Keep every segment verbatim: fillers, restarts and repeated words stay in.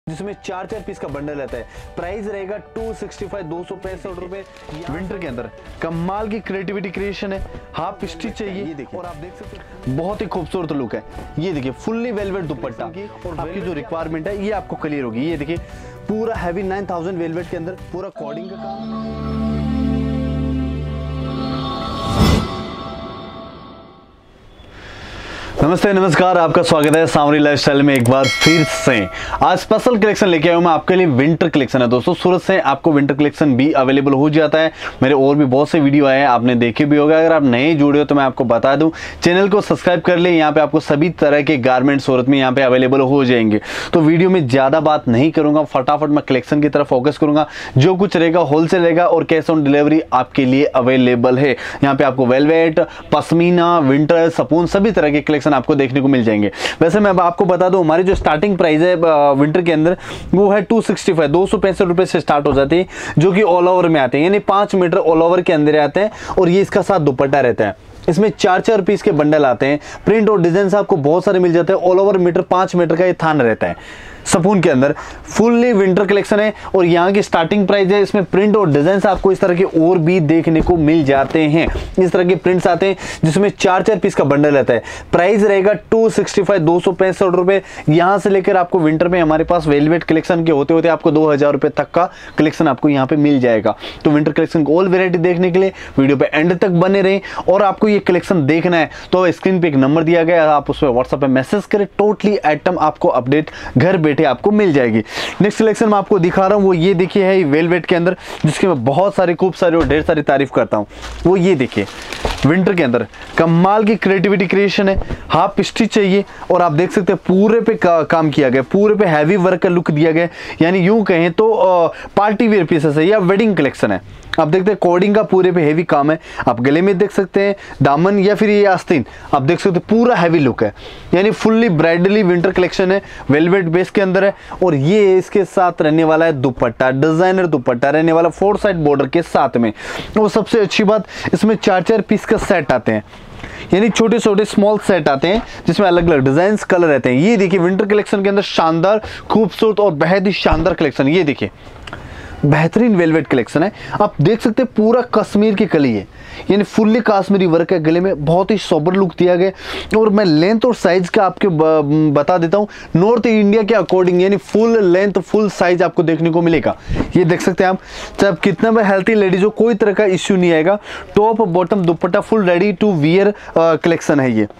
जिसमें चार चार पीस का बंडल रहता है। प्राइस रहेगा टू सिक्सटी फाइव दो सौ पैंसठ रुपए। विंटर के अंदर कमाल की क्रिएटिविटी क्रिएशन है। हाफ स्टिच चाहिए, ये देखिए और आप देख सकते हैं बहुत ही खूबसूरत लुक है। ये देखिए फुल्ली वेलवेट दुपट्टा और आपकी जो रिक्वायरमेंट है ये आपको क्लियर होगी। ये देखिए पूरा हैवी नाइन थाउजेंड वेलवेट के अंदर पूरा कॉर्डिंग का काम। नमस्ते नमस्कार, आपका स्वागत है सांवरी लाइफस्टाइल में एक बार फिर से। आज स्पेशल कलेक्शन लेके आया हूं मैं आपके लिए। विंटर कलेक्शन है दोस्तों। सूरत से आपको विंटर कलेक्शन भी अवेलेबल हो जाता है। मेरे और भी बहुत से वीडियो आए हैं, आपने देखे भी होगा। अगर आप नए जुड़े हो तो मैं आपको बता दूं, चैनल को सब्सक्राइब कर ले। यहाँ पे आपको सभी तरह के गारमेंट सूरत में यहाँ पे अवेलेबल हो जाएंगे। तो वीडियो में ज्यादा बात नहीं करूंगा, फटाफट मैं कलेक्शन की तरफ फोकस करूंगा। जो कुछ रहेगा होलसेल रहेगा और कैश ऑन डिलीवरी आपके लिए अवेलेबल है। यहाँ पे आपको वेलवेट, पश्मीना, विंटर, सपून सभी तरह के कलेक्शन आपको देखने को मिल जाएंगे। वैसे मैं आपको बता दूं, हमारी जो स्टार्टिंग प्राइस है विंटर के अंदर वो है टू सिक्सटी फाइव दो सौ पैंसठ रुपए से स्टार्ट हो जाती है, जो कि ऑल ओवर में आते हैं, यानी पांच मीटर ऑल ओवर के अंदर आते हैं। और ये इसका साथ दुपट्टा रहता है। इसमें चार चार पीस के बंडल आते हैं। प्रिंट और डिजाइन आपको बहुत सारे मिल जाते हैं। ऑल ओवर मीटर पांच मीटर का ये थान रहता है। सपून के अंदर फुल्ली विंटर कलेक्शन है और यहाँ की स्टार्टिंग प्राइस है। इसमें प्रिंट और डिजाइन आपको इस तरह के और भी देखने को मिल जाते हैं। इस तरह के प्रिंट्स आते हैं जिसमें चार चार पीस का बंडल रहता है। प्राइस रहेगा टू सिक्सटी फाइव दो सौ पैंसठ रुपए। यहाँ से लेकर आपको विंटर में हमारे पास वेलवेट कलेक्शन के होते होते आपको दो हजार रुपए तक का कलेक्शन आपको यहाँ पे मिल जाएगा। तो विंटर कलेक्शन को ऑल वेरायटी देखने के लिए वीडियो पे एंड तक बने रहें। और आपको ये कलेक्शन देखना है तो स्क्रीन पे एक नंबर दिया गया, आप उस पर व्हाट्सएप पे मैसेज करें। टोटली आइटम आपको अपडेट घर बैठे आपको मिल जाएगी। नेक्स्ट सिलेक्शन मैं आपको दिखा रहा हूं वो ये देखिए है वेलवेट के अंदर, जिसके मैं बहुत सारी खूब सारी और ढेर सारी तारीफ करता हूं। वो ये देखिए विंटर के अंदर कमाल की क्रिएटिविटी क्रिएशन है। हाफ स्टिच चाहिए और आप देख सकते हैं पूरे पे का, काम किया गया, पूरे पे हैवी वर्क का लुक दिया गया। यानी यूं कहें तो पार्टी वेयर पीसेस है या वेडिंग कलेक्शन है। आप देखते हैं कोडिंग का पूरे पे हेवी काम है। आप गले में देख सकते हैं, दामन या फिर ये आस्तीन आप देख सकते हैं पूरा हैवी लुक है। यानी फुल्ली ब्राइडली विंटर कलेक्शन है, वेलवेट बेस के अंदर है। और ये इसके साथ रहने वाला है दुपट्टा, डिजाइनर दुपट्टा रहने वाला फोर साइड बॉर्डर के साथ में। और सबसे अच्छी बात, इसमें चार चार पीस का सेट आते हैं, यानी छोटे छोटे स्मॉल सेट आते हैं जिसमें अलग अलग डिजाइन कलर रहते हैं। ये देखिए विंटर कलेक्शन के अंदर शानदार खूबसूरत और बेहद ही शानदार कलेक्शन। ये देखिए बेहतरीन वेलवेट कलेक्शन है। आप देख सकते हैं पूरा कश्मीर की कली है, यानी फुल्ली कश्मीरी वर्क है। गले में बहुत ही सोबर लुक दिया गया। और मैं लेंथ और साइज का आपके बता देता हूं, नॉर्थ इंडिया के अकॉर्डिंग, यानी फुल लेंथ फुल साइज आपको देखने को मिलेगा। ये देख सकते हैं आप, चाहे कितना भी हेल्थी लेडीज हो कोई तरह का इश्यू नहीं आएगा। Top bottom dupatta full ready to wear collection है ये।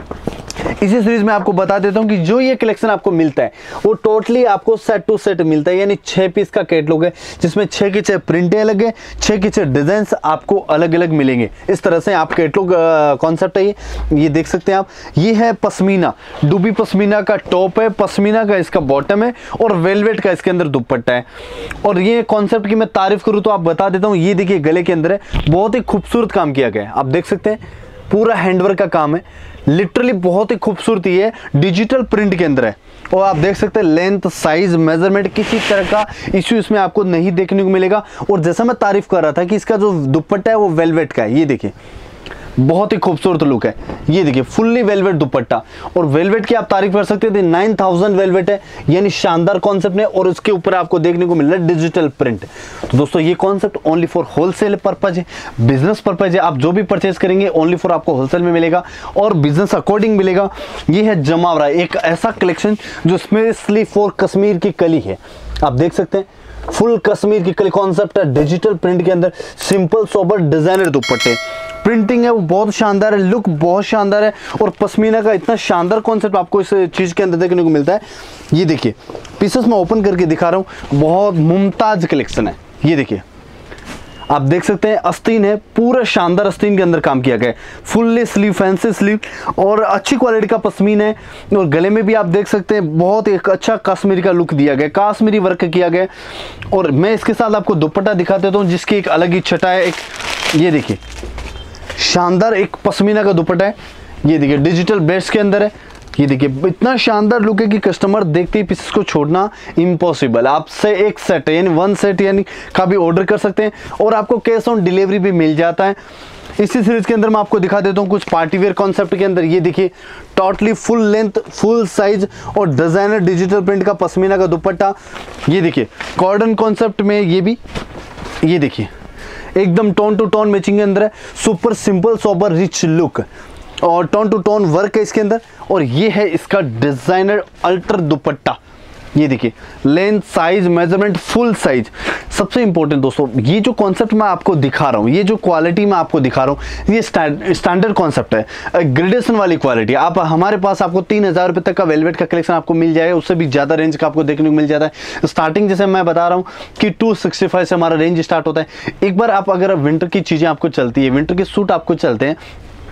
इसी सीरीज में आपको बता देता हूं कि जो ये कलेक्शन आपको मिलता है वो टोटली आपको सेट टू सेट मिलता है। यानी छह पीस का कैटलॉग है जिसमें छह के छह प्रिंटें अलग है, छह के छह डिजाइन आपको अलग अलग मिलेंगे। इस तरह से आप कैटलॉग कॉन्सेप्ट है ये ये देख सकते हैं आप। ये है पश्मीना, डूबी पश्मीना का टॉप है, पश्मीना का इसका बॉटम है और वेलवेट का इसके अंदर दुपट्टा है। और ये कॉन्सेप्ट की मैं तारीफ करूं तो आप बता देता हूं, ये देखिए गले के अंदर है, बहुत ही खूबसूरत काम किया गया है। आप देख सकते हैं पूरा हैंडवर्क का काम है, लिटरली बहुत ही खूबसूरती है, डिजिटल प्रिंट के अंदर है। और आप देख सकते हैं लेंथ साइज मेजरमेंट किसी तरह का इश्यू इसमें आपको नहीं देखने को मिलेगा। और जैसा मैं तारीफ कर रहा था कि इसका जो दुपट्टा है वो वेलवेट का है। ये देखिए बहुत ही खूबसूरत लुक है। ये देखिए फुल्ली वेलवेट दुपट्टा और वेलवेट की आप तारीफ कर सकते थे। नाइन थाउजेंड वेलवेट है, यानी शानदार कॉन्सेप्ट है। और उसके ऊपर आपको देखने को मिल रहा है डिजिटल प्रिंट। तो दोस्तों ये concept only for wholesale purpose है, बिजनेस पर्पज है। आप जो भी परचेज करेंगे ओनली फॉर आपको होलसेल में मिलेगा और बिजनेस अकॉर्डिंग मिलेगा। ये है जमावरा, एक ऐसा कलेक्शन जो स्पेशली फॉर कश्मीर की कली है। आप देख सकते हैं फुल कश्मीर की कली कॉन्सेप्ट है, डिजिटल प्रिंट के अंदर सिंपल सोबर डिजाइनर दुपट्टे। प्रिंटिंग है वो बहुत शानदार है, लुक बहुत शानदार है। और पश्मीना का इतना शानदार कॉन्सेप्ट आपको इस चीज के अंदर देखने को मिलता है। ये देखिए पीसेस मैं ओपन करके दिखा रहा हूँ, बहुत मुमताज कलेक्शन है। ये देखिए आप देख सकते हैं आस्तीन है, पूरा शानदार आस्तीन के अंदर काम किया गया है। फुल्ली स्लीव, फैंसी स्लीव और अच्छी क्वालिटी का पश्मीना है। और गले में भी आप देख सकते हैं बहुत एक अच्छा कश्मीरी का लुक दिया गया, कश्मीरी वर्क किया गया। और मैं इसके साथ आपको दुपट्टा दिखा देता हूँ जिसकी एक अलग ही छटा है। एक ये देखिए शानदार एक पश्मीना का दुपट्टा है। ये देखिए डिजिटल बेस के अंदर है, ये देखिए इतना शानदार लुक है कि कस्टमर देखते ही पीसेस को छोड़ना इम्पॉसिबल। आपसे एक सेट यानी वन सेट यानी का भी ऑर्डर कर सकते हैं और आपको कैश ऑन डिलीवरी भी मिल जाता है। इसी सीरीज के अंदर मैं आपको दिखा देता हूँ कुछ पार्टीवेयर कॉन्सेप्ट के अंदर। ये देखिए totally full length full size और डिजाइनर डिजिटल प्रिंट का पश्मीना का दुपट्टा। ये देखिए कॉर्डन कॉन्सेप्ट में ये भी, ये देखिए एकदम टोन टू टोन मैचिंग के अंदर है। Super simple sober rich look और टोन टू टोन वर्क है इसके अंदर। और ये है इसका डिजाइनर अल्टर दुपट्टा। ये देखिए length size measurement full size. सबसे इंपॉर्टेंट दोस्तों, ये जो कॉन्सेप्ट मैं आपको दिखा रहा हूँ, ये जो क्वालिटी मैं आपको दिखा रहा हूँ, ये स्टैंडर्ड कॉन्सेप्ट है, ग्रेडेशन वाली क्वालिटी। आप हमारे पास आपको तीन हजार रुपये तक का वेलवेट का कलेक्शन आपको मिल जाएगा, उससे भी ज़्यादा रेंज का आपको देखने को मिल जाता है। स्टार्टिंग जैसे मैं बता रहा हूँ कि टू सिक्सटी फाइव से हमारा रेंज स्टार्ट होता है। एक बार आप अगर विंटर की चीज़ें आपको चलती है, विंटर के सूट आपको चलते हैं,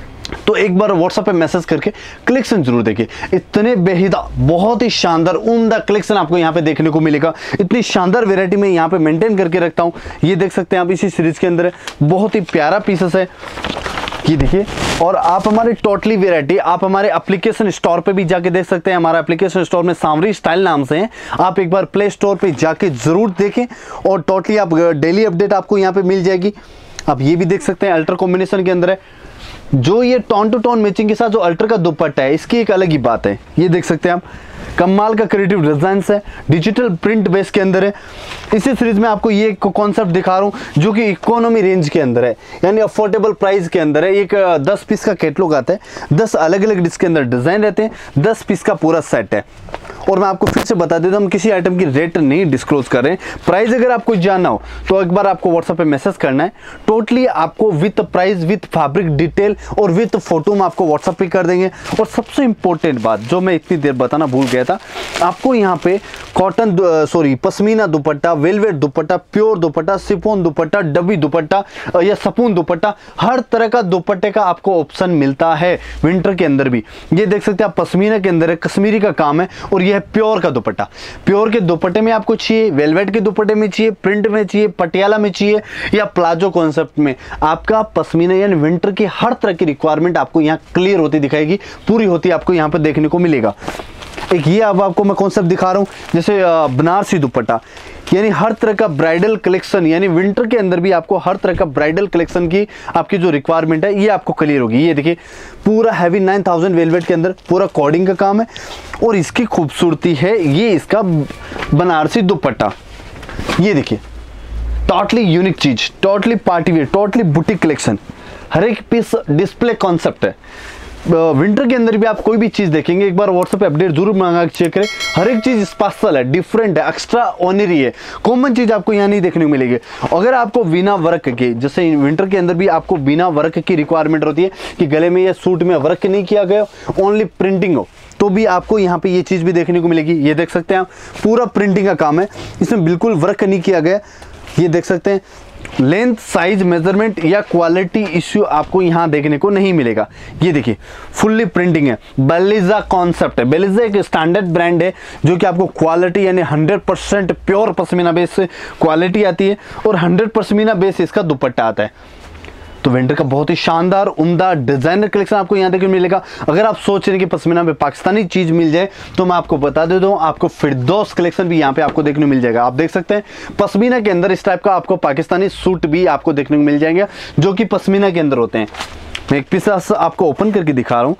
तो एक बार व्हाट्सएप पे मैसेज करके कलेक्शन जरूर देखिए। इतने बेहिदा बहुत ही शानदार उम्दा कलेक्शन आपको यहाँ पे देखने को मिलेगा। इतनी शानदार वैरायटी में यहाँ पे मेंटेन करके रखता हूँ। ये देख सकते हैं आप, इसी सीरीज के अंदर है, बहुत ही प्यारा पीसेस है। ये देखिए, और आप हमारे टोटली वैरायटी आप हमारे एप्लीकेशन स्टोर पे भी जाके देख सकते हैं। हमारा एप्लीकेशन स्टोर में सांवरी स्टाइल नाम से है, आप एक बार प्ले स्टोर पे जाके जरूर देखें और टोटली आप डेली अपडेट आपको यहाँ पे मिल जाएगी। आप ये भी देख सकते हैं अल्टर कॉम्बिनेशन के अंदर है। जो ये टोन टू टोन मैचिंग के साथ जो अल्टर का दुपट्टा है, इसकी एक अलग ही बात है। ये देख सकते हैं आप, कमाल का क्रिएटिव डिजाइन है, डिजिटल प्रिंट बेस के अंदर है। इसी सीरीज में आपको ये कॉन्सेप्ट दिखा रहा हूँ जो कि इकोनॉमी रेंज के अंदर है, यानी अफोर्डेबल प्राइस के अंदर है। एक दस पीस का कैटलॉग आता है, दस अलग अलग इसके अंदर डिजाइन रहते हैं, दस पीस का पूरा सेट है। और मैं आपको फिर से बता देता हूँ, हम किसी आइटम की रेट नहीं डिस्क्लोज कर रहे हैं। प्राइस अगर आपको जानना हो तो एक बार आपको व्हाट्सएप पे मैसेज करना है, टोटली आपको with price with fabric detail और विथ फोटो में आपको व्हाट्सएप पे कर देंगे। और सबसे इंपॉर्टेंट बात जो मैं इतनी देर बताना भूल गया था, आपको यहाँ पे cotton sorry pashmina dupatta, velvet dupatta, pure dupatta, chiffon dupatta, dobby dupatta या सपून दुपट्टा, हर तरह का दुपट्टे का आपको ऑप्शन मिलता है विंटर के अंदर भी। ये देख सकते हैं आप, पश्मीना के अंदर है, कश्मीरी का काम है और ये है प्योर का दुपट्टा। प्योर के दुपट्टे में आपको चाहिए, वेलवेट के दुपट्टे में चाहिए, प्रिंट में चाहिए, पटियाला में चाहिए या प्लाजो कॉन्सेप्ट में, आपका पश्मीना यानी विंटर की हर तरह की रिक्वायरमेंट आपको यहाँ क्लियर होती दिखाएगी, पूरी होती आपको यहाँ पे देखने को मिलेगा। एक ये अब आपको मैं कॉन्सेप्ट दिखा रहा हूँ, जैसे बनारसी दुपट्टा, यानी हर तरह का ब्राइडल कलेक्शन, यानी विंटर के अंदर भी आपको हर तरह का ब्राइडल कलेक्शन की आपकी जो रिक्वायरमेंट है ये आपको क्लियर होगी। ये देखिए पूरा हैवी नाइन थाउजेंड वेलवेट के अंदर पूरा कॉर्डिंग का काम है। और इसकी खूबसूरती है ये इसका बनारसी दुपट्टा। ये देखिए टोटली यूनिक चीज, totally party wear, totally boutique collection, हर एक पीस डिस्प्ले कॉन्सेप्ट है। विंटर के अंदर भी आप कोई भी चीज देखेंगे, एक बार व्हाट्सएप पे अपडेट जरूर मंगा के चेक करें। हर एक चीज स्पेशल है, डिफरेंट है, एक्स्ट्रा ऑनरी है, कॉमन चीज आपको यहाँ नहीं देखने को मिलेगी। अगर आपको बिना वर्क के, जैसे विंटर के अंदर भी आपको बिना वर्क की रिक्वायरमेंट होती है कि गले में या सूट में वर्क नहीं किया गया, ओनली प्रिंटिंग हो, तो भी आपको यहाँ पे ये चीज भी देखने को मिलेगी। ये देख सकते हैं आप, पूरा प्रिंटिंग का काम है, इसमें बिल्कुल वर्क नहीं किया गया। ये देख सकते हैं, लेंथ साइज मेजरमेंट या क्वालिटी इश्यू आपको यहां देखने को नहीं मिलेगा। ये देखिए फुल्ली प्रिंटिंग है, बेलिजा कॉन्सेप्ट है। बेलिजा एक स्टैंडर्ड ब्रांड है जो कि आपको क्वालिटी यानी hundred percent pure pashmina base से क्वालिटी आती है और हंड्रेड पश्मीना बेस इसका दुपट्टा आता है। तो विंटर का बहुत ही शानदार उम्दा डिजाइनर कलेक्शन आपको यहाँ देखने को मिलेगा। अगर आप सोच रहे हैं कि पश्मीना में पाकिस्तानी चीज मिल जाए तो मैं आपको बता देता हूँ, आपको फिरदौस कलेक्शन भी यहाँ पे आपको देखने को मिल जाएगा। आप देख सकते हैं पश्मीना के अंदर इस टाइप का आपको पाकिस्तानी सूट भी आपको देखने को मिल जाएंगे जो कि पश्मीना के अंदर होते हैं। मैं एक पीस आपको ओपन करके दिखा रहा हूँ।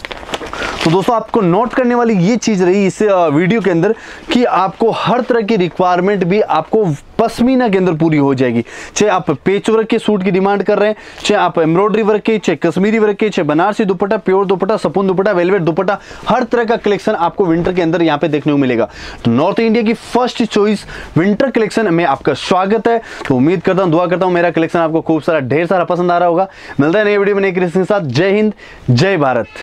तो दोस्तों आपको नोट करने वाली ये चीज रही इस वीडियो के अंदर कि आपको हर तरह की रिक्वायरमेंट भी आपको पश्मीना के अंदर पूरी हो जाएगी। चाहे आप पेच वर्क के सूट की डिमांड कर रहे हैं, चाहे आप एम्ब्रॉयडरी वर्क के, चाहे कश्मीरी वर्क के, चाहे बनारसी दुपट्टा, प्योर दुपट्टा, सपून दुपट्टा, वेलवेट दुपट्टा, हर तरह का कलेक्शन आपको विंटर के अंदर यहाँ पे देखने को मिलेगा। तो नॉर्थ इंडिया की फर्स्ट चॉइस विंटर कलेक्शन में आपका स्वागत है। तो उम्मीद करता हूँ, दुआ करता हूँ मेरा कलेक्शन आपको खूब सारा ढेर सारा पसंद आ रहा होगा। मिलता है नई वीडियो में नई कलेक्शन के साथ। जय हिंद, जय भारत।